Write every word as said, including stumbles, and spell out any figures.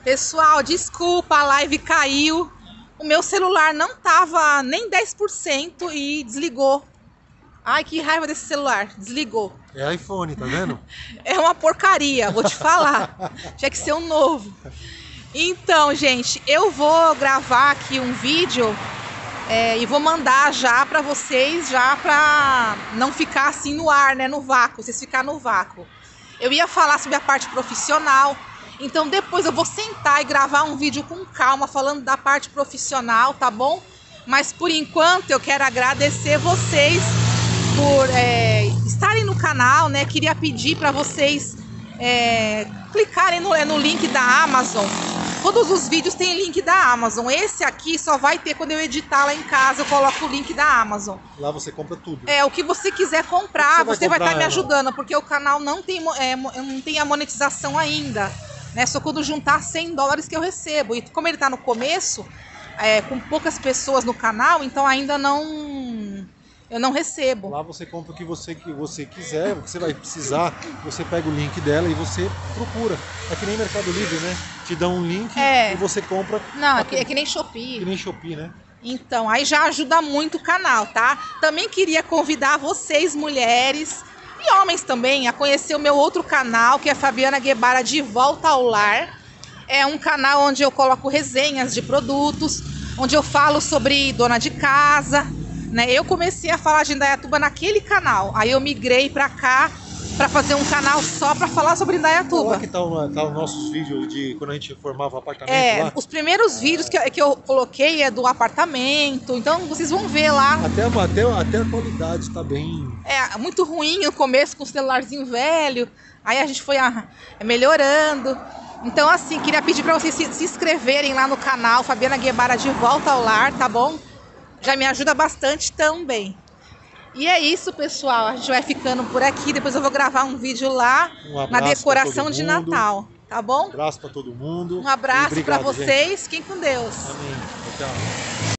Pessoal, desculpa, a live caiu. O meu celular não tava nem dez por cento e desligou. Ai, que raiva desse celular. Desligou. É iPhone, tá vendo? É uma porcaria, vou te falar. Tinha que ser um novo. Então, gente, eu vou gravar aqui um vídeo é, e vou mandar já pra vocês, já pra não ficar assim no ar, né? No vácuo, vocês ficarem no vácuo. Eu ia falar sobre a parte profissional. Então depois eu vou sentar e gravar um vídeo com calma, falando da parte profissional, tá bom? Mas por enquanto eu quero agradecer vocês por é, estarem no canal, né? Queria pedir para vocês é, clicarem no, no link da Amazon. Todos os vídeos têm link da Amazon. Esse aqui só vai ter quando eu editar lá em casa, eu coloco o link da Amazon. Lá você compra tudo. É, o que você quiser comprar, você, você vai estar tá me ela? ajudando, porque o canal não tem, é, não tem a monetização ainda. Né, só quando juntar cem dólares que eu recebo. E como ele está no começo, é, com poucas pessoas no canal, então ainda não... Eu não recebo. Lá você compra o que você, que você quiser, o que você vai precisar, você pega o link dela e você procura. É que nem Mercado Livre, né? Te dão um link é. e você compra. Não, é que, é que nem Shopee. Que nem Shopee, né? Então, aí já ajuda muito o canal, tá? Também queria convidar vocês, mulheres... E homens também, a conhecer o meu outro canal, que é Fabiana Guebara de Volta ao Lar. É um canal onde eu coloco resenhas de produtos, onde eu falo sobre dona de casa, né? Eu comecei a falar de Indaiatuba naquele canal, aí eu migrei pra cá para fazer um canal só para falar sobre Indaiatuba. Olha que tá, tá os nossos vídeos de quando a gente formava o apartamento é, lá. Os primeiros vídeos que, que eu coloquei é do apartamento, então vocês vão ver lá. Até, até, até a qualidade tá bem... É, muito ruim no começo com o celularzinho velho, aí a gente foi ah, melhorando. Então assim, queria pedir para vocês se, se inscreverem lá no canal Fabiana Guebara de Volta ao Lar, tá bom? Já me ajuda bastante também. E é isso, pessoal. A gente vai ficando por aqui. Depois eu vou gravar um vídeo lá um na decoração de Natal. Tá bom? Um abraço para todo mundo. Um abraço para vocês. Gente. Fiquem com Deus. Amém. Tchau.